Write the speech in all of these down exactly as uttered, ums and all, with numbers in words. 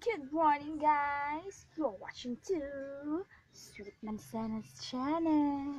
Good morning, guys. You're watching to Sweet Manzana's channel.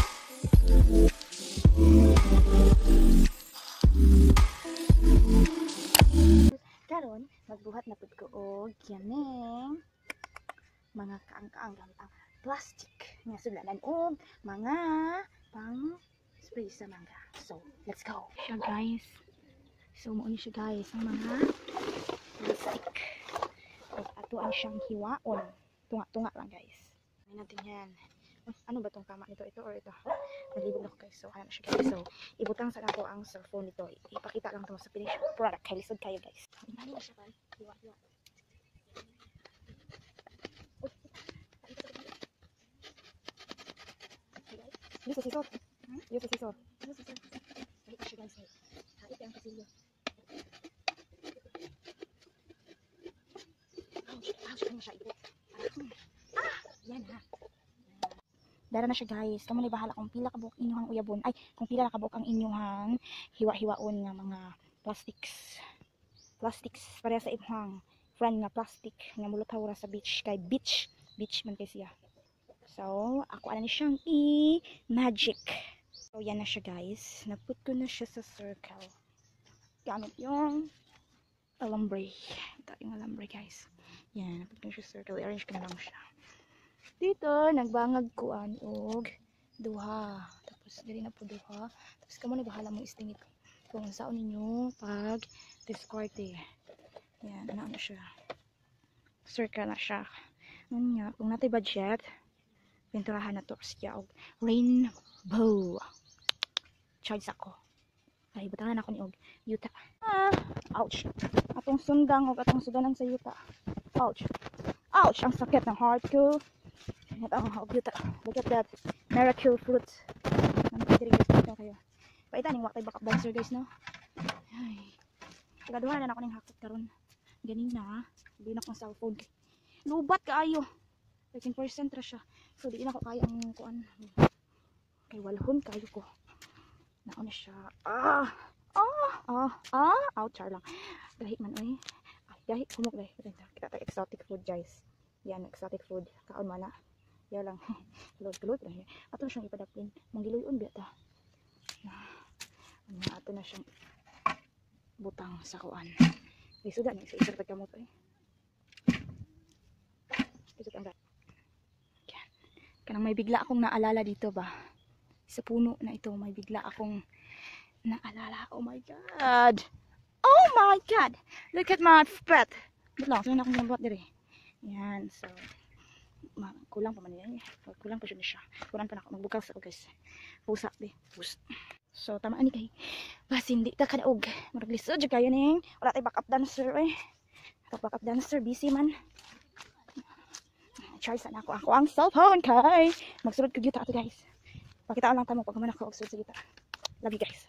Karon, magbuhat na pud ko og kining mga kaang-kaang gamit plastic nga sudlanan og mga pang spray sa mangga. So, let's go. Siya, guys. So, mo ni siya, guys, ang mga plastic. Ato ang siyang hiwaon. Tunga-tunga lang, guys. May natin yan. Ano ba tong tama nito? Ito or ito? Nalibog na ko, guys. So, ano na siya, guys. So, ibutang sa ako ang cellphone nito. Ipakita lang ito sa finished product. Kaya lisod kayo, guys. Ano na siya, guys? Hiwa-hiwa. Use a scissor. Use a scissor. Use a scissor. Kahit na siya, guys. Kahit ang kasilyo. Dara na siya, guys. Kamo na bahala kung pila kabuk inyong uyabon. Ay, kung pila nakabuk ang inyong hiwa-hiwaon nga mga plastics. Plastics para sa inyong friend nga plastic nga mulutaw ra sa beach kay beach. Beach man kay siya. So, ako ana ni siyang i-magic. So, yan na siya, guys. Naput ko na siya sa circle. Gamit yung alambre. Ito yung alambre, guys. Yan, naput ko na siya sa circle. I-arrange ko na lang siya. Dito, nagbangag ko an og duha. Tapos, dili na po duha. Tapos, kamo na bahala mo istingit kung saan ninyo pag discarte. Yan, ano na siya. Circle na siya. Ano nga, kung natin budget, pinturahan na to siya og rainbow. Charge ako. Ay, butangan ako ni og yuta. Ah, ouch. Atong sundang og atong sudanan sa yuta. Ouch. Ouch, ang sakit ng heart ko. Ito ang og yuta. Look at that. Miracle fruit. Ano pwede rin guys kayo. Paitan yung wakay backup dancer, guys, no? Ay. Tagaduhan na ako ng hakot karon. Ganina, hindi na akong cellphone. Lubat kaayo. thirteen percent ra siya. So, di na ako kaya ang kuan. Kay walhon kayo ko. Nauna siya. Ah! Ah! Ah! Ah! Ouchar lang. Gahi man, oy. Ay, gahi. Kumok, gahi. Kita tayo exotic food, guys. Yan, exotic food. Kaon man na. Yan lang. Kulod-kulod. Ato na siyang ipadapin. Manggiluyon biya ta. Ato na siyang butang sa kuan. Ay, suda. Isa-isa tagkamot, oy. Isa ang kanang may bigla akong naalala dito ba sa puno na ito, may bigla akong naalala. Oh my god, oh my god, look at my pet. But lang, saan akong nabot diri. Yan, so kulang pa man yan, kulang pa siya, kulang pa na ako magbukas ako, guys. Pusa di pus. So tama ni kay bas hindi ta kadaog maglisod jud kayo ning wala tay backup dancer eh. Backup dancer busy man. Charge sana ako. Ako ang cellphone kay magsulod ko yuta ato, guys. Pakita lang tamo pag man ako og sulod sa yuta. Love you, guys.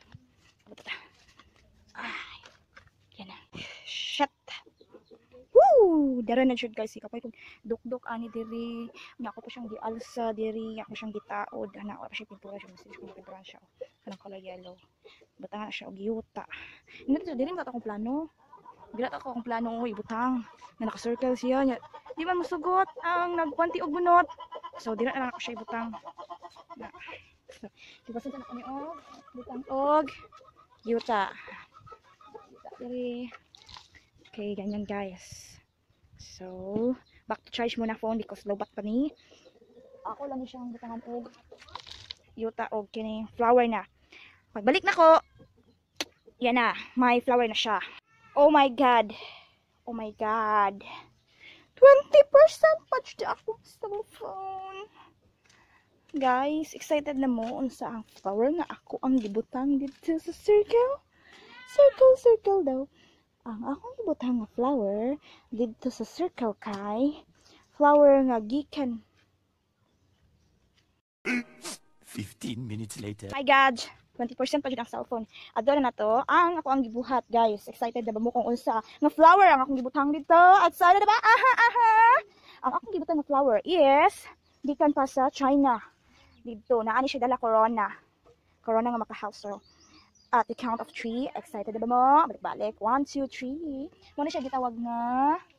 Ay. Yan na. Shit. Woo! Dara na jud, guys. Kapay kung duk-duk ani diri. Nga ako pa siyang gialsa diri. Ako siyang gitaod. Ana ako pa siya pintura siya. Message ko pintura siya. Kanang color yellow. Butang siya og yuta. Ina diri mga akong plano. Gilat ako akong plano ko ibutang na naka-circle siya. Di man masugot ang nagpanti og bunot. So, di na lang ako siya ibutang. Na. So, ibasan na kami og butang og yuta. Yuta diri. Okay, ganyan, guys. So, back to charge muna phone because low back pa ni. Ako lang siyang butangan og yuta og kini flower na. Pagbalik na ko, yan na, may flower na siya. Oh my god. Oh my god. twenty percent pa dyan ako sa phone. Guys, excited na mo unsa ang flower nga ako ang gibutang dito sa circle. Circle, circle daw. Ang akong gibutang nga flower dito sa circle kay flower nga gikan. fifteen minutes later. My god. twenty percent pa dyan ang cellphone. Adoro na to. Ang ako ang gibuhat, guys. Excited na ba mo kung unsa nga flower ang akong gibutang dito? Excited na ba? Aha, aha. Ang akong gibutang nga flower is gikan pa sa China. Dito, naani siya dala corona. Corona nga maka-house. So, at the count of three, excited na ba mo? Balik-balik. One, two, three. Muna siya gitawag nga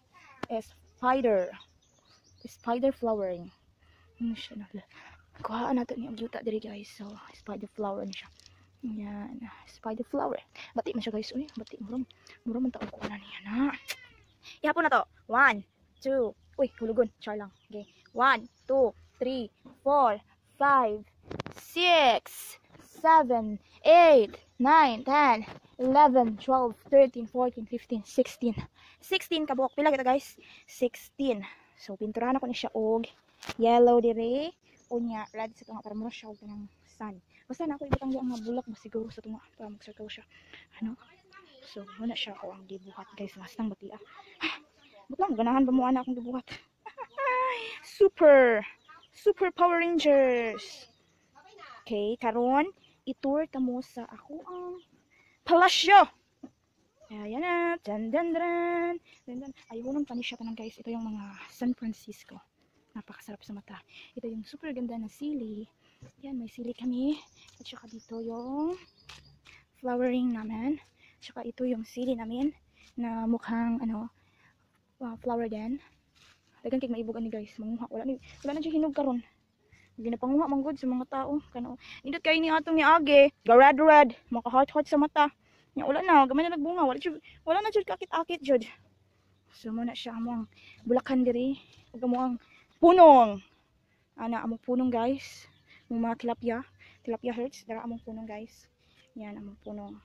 spider. Spider flowering. Ano siya na? Kuhaan nato ni ang yuta diri guys. So, spider flower ni siya. Yan, spider flower. Bati man siya guys. Uy, bati muram. Muram man taon ko na niya na. Ihapon na to. One, two. Uy, hulugon. Char lang. Okay. One, two, three, four, five, six, seven, eight, nine, ten, eleven, twelve, thirteen, fourteen, fifteen, sixteen. sixteen kabuk. Pila kita guys? sixteen. So, pinturahan ako ni siya og yellow dire. Unya, red sa tunga para mo siya og kanang sun. Basta na ako ibutang ang mga bulak ba siguro sa tunga para mag-circle siya. Ano? So, muna siya ako ang gibuhat guys. Lastang bati ah. Butlang, ganahan ba mo ana akong gibuhat? Super! Super Power Rangers! Okay, karon itour ta mo sa ako ang palasyo! Ayan na. Dan, dan, dan. Dan, dan. Ayun pa ni siya tanang guys. Ito yung mga San Francisco. Napakasarap sa mata. Ito yung super ganda na sili. Yan, may sili kami. At saka dito yung flowering namin. At saka ito yung sili namin na mukhang ano, uh, flower din. Dagan kay maibog ani guys. Manguha. Wala na, wala na siya hinog karon. Ginapanguha manggod sa mga tao. Kano, indot kayo ni atong ni Age. Ga-red red. Maka heart heart sa mata. Ya, wala na, gamay na nagbunga. Wala, wala na jud kakit-akit jud. So mo na siya among bulakan diri. Ug among punong. Ana among punong guys. Yung mga tilapia, tilapia hearts, dara among punong guys. Yan among punong.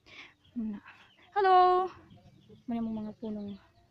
Hello. Muna mong mga punong.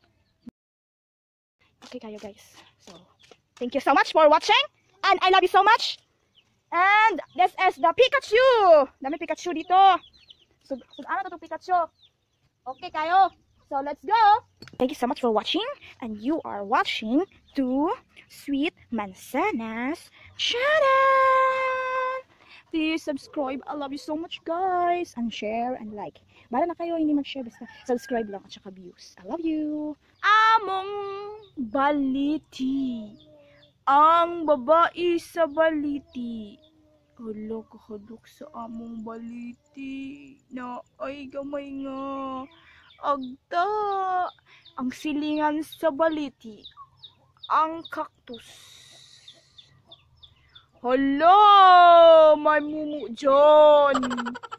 Okay kayo guys. So, thank you so much for watching and I love you so much. And this is the Pikachu. Dami Pikachu dito. So, so ano to Pikachu? Okay kayo. So, let's go. Thank you so much for watching. And you are watching to Sweet Manzana's channel. Please subscribe. I love you so much guys. And share and like. Bala na kayo, hindi mag-share. Basta subscribe lang at saka views. I love you. Among baliti. Ang babae sa baliti. Hala, kahadok sa among baliti na ay gamay nga agda ang silingan sa baliti ang cactus. Hala, may mumu dyan.